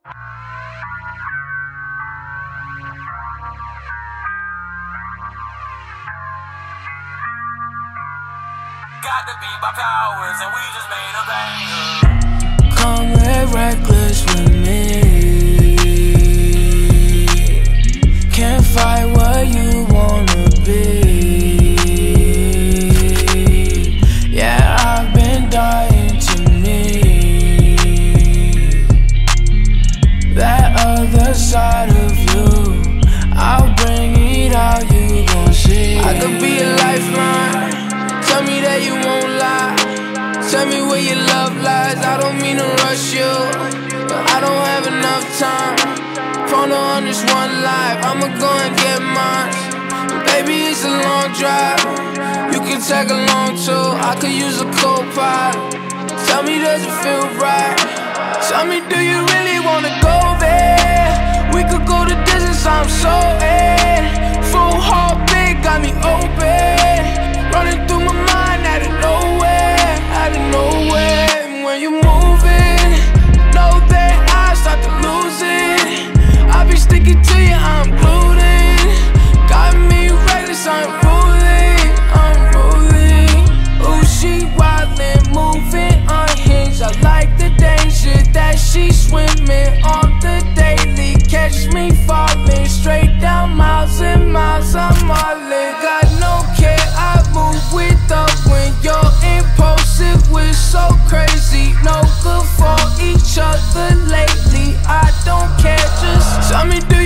Got to be by powers, and we just made a banger. Come get reckless with me. Can't fight what you wanna be. Yeah, I've been dying to meet that other side of you. I'll bring it out, you gon' see. I could be a lifeline. Tell me that you won't lie. Tell me where your love lies. I don't mean to rush you, but I don't have enough time. Ponder on this one life, I'ma go and get mine. Baby, it's a long drive, you can tag along too. I could use a co-pilot. Tell me, does it feel right? Tell me, do you really wanna go there? We could go the distance, I'm so in. Full heartbeat got me open, running through my mind out of nowhere, out of nowhere. And when you're moving, know that I start to lose it. I be sticking to you, I'm glued in. Got me reckless, I'm ruling, I'm ruling. Ooh, she wildin', moving unhinged. I like the danger that she swimming on the daily. Catch me falling straight down miles and miles, I'm all in. Got no care, I move with the wind. You're impulsive, we're so crazy. No good for each other lately. I don't care, just tell me, do